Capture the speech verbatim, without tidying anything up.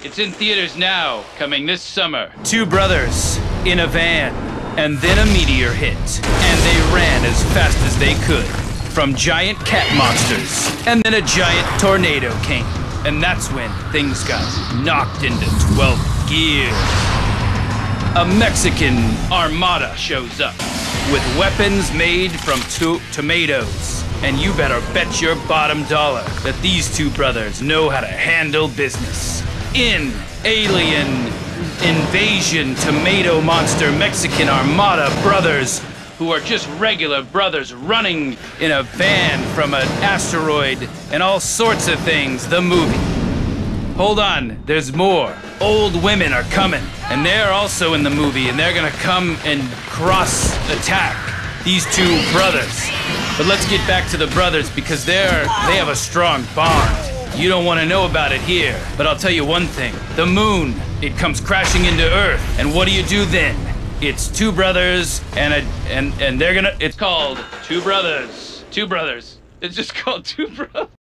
It's in theaters now, coming this summer. Two brothers in a van, and then a meteor hit, and they ran as fast as they could from giant cat monsters, and then a giant tornado came, and that's when things got knocked into twelfth gear. A Mexican armada shows up with weapons made from to tomatoes, and you better bet your bottom dollar that these two brothers know how to handle business. In Alien Invasion Tomato Monster Mexican Armada Brothers, who are just regular brothers running in a van from an asteroid and all sorts of things, the movie. Hold on, there's more. Old women are coming, and they're also in the movie, and they're gonna come and cross-attack these two brothers. But let's get back to the brothers, because they're, they have a strong bond. You don't want to know about it here, but I'll tell you one thing. The moon, it comes crashing into Earth, and what do you do then? It's two brothers, and a, and, and they're gonna, it's called Two Brothers. Two Brothers. It's just called Two Brothers.